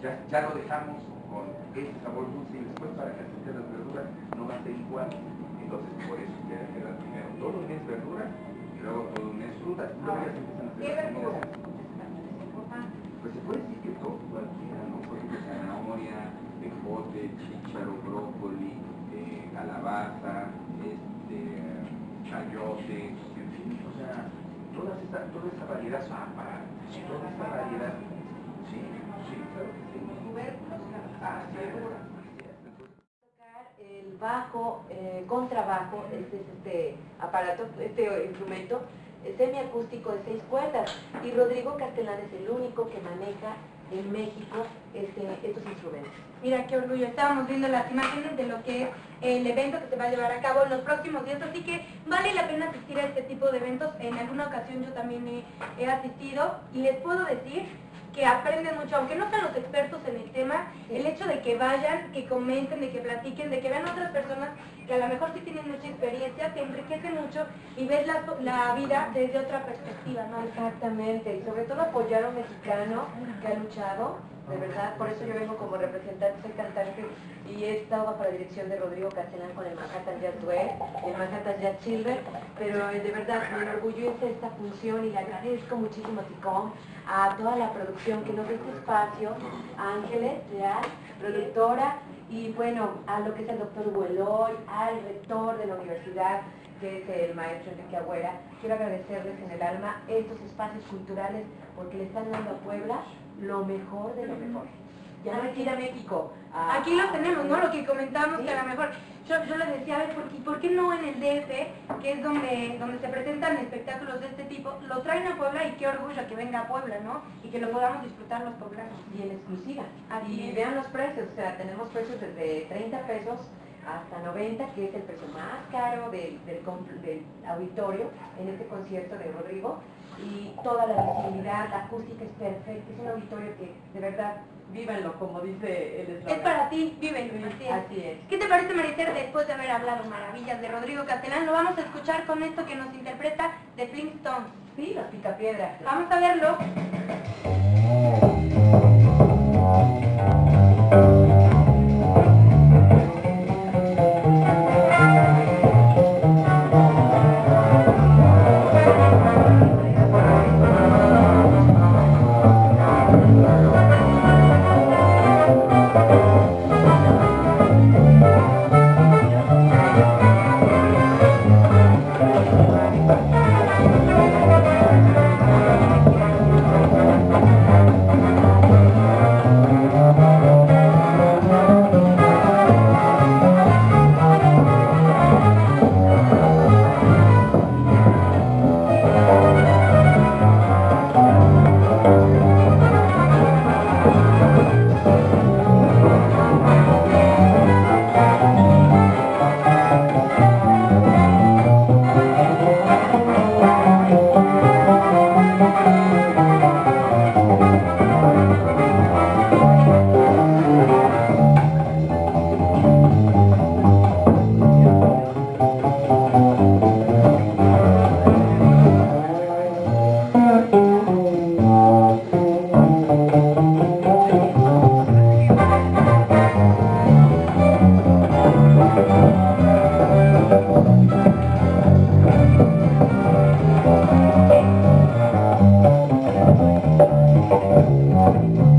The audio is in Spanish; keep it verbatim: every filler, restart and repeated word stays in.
ya, ya lo dejamos con este sabor dulce y después para que aceite las verduras no va a ser igual. Entonces por eso queda quedar primero todo un mes verdura y luego todo un mes fruta. Y luego ya se empiezan a hacer las combinaciones. Pues se puede decir que todo, cualquiera, ¿no? Por ejemplo, zanahoria, ejote, chícharo, brócoli, eh, calabaza, este, chayote, en fin, o sea, toda esa, toda esa variedad, toda esa variedad, sí, sí, claro que sí. Ah, sí, el bajo, eh, contrabajo, este es este aparato, este instrumento semiacústico de seis cuerdas, y Rodrigo Castelán es el único que maneja en México este, estos instrumentos. Mira qué orgullo, estábamos viendo las imágenes de lo que es el evento que se va a llevar a cabo en los próximos días, así que vale la pena asistir a este tipo de eventos. En alguna ocasión yo también he, he asistido y les puedo decir que aprenden mucho, aunque no sean los expertos en el tema, sí. El hecho de que vayan, que comenten, de que platiquen, de que vean otras personas que a lo mejor sí tienen mucha experiencia, te enriquece mucho y ves la, la vida desde otra perspectiva, ¿no? Exactamente, y sobre todo apoyar a un mexicano que ha luchado, de verdad, por eso yo vengo como representante, soy cantante y he estado bajo la dirección de Rodrigo Castelán con el Manhattan Jazz Duet, el Manhattan Jazz Children, pero de verdad me enorgullece esta función y le agradezco muchísimo a Ticom, a toda la producción que nos da este espacio, a Ángeles Real, productora, y bueno, a lo que es el doctor Hugo Eloy, al rector de la universidad, que es el maestro Enrique Agüera. Quiero agradecerles en el alma estos espacios culturales porque le están dando a Puebla lo mejor de lo mejor. Ya no hay que ir a México. A, Aquí lo tenemos, ¿no? Lo que comentamos, ¿sí? Que a lo mejor, yo, yo les decía, a ver, ¿por qué, ¿por qué no en el D F, que es donde, donde se presentan espectáculos de este tipo, lo traen a Puebla y qué orgullo que venga a Puebla, ¿no? Y que lo podamos disfrutar los poblanos. Y en exclusiva. Así y es. Vean los precios, o sea, tenemos precios desde treinta pesos hasta noventa, que es el precio más caro del, del, del auditorio en este concierto de Rodrigo, y toda la visibilidad, la acústica es perfecta, es un auditorio que de verdad, vívanlo, como dice el eslogan. Es para ti, vive, así es. Así es. ¿Qué te parece, Maritere, después de haber hablado maravillas de Rodrigo Castelán? Lo vamos a escuchar con esto que nos interpreta de Flintstones. Sí, los Picapiedras. Vamos a verlo. Thank you.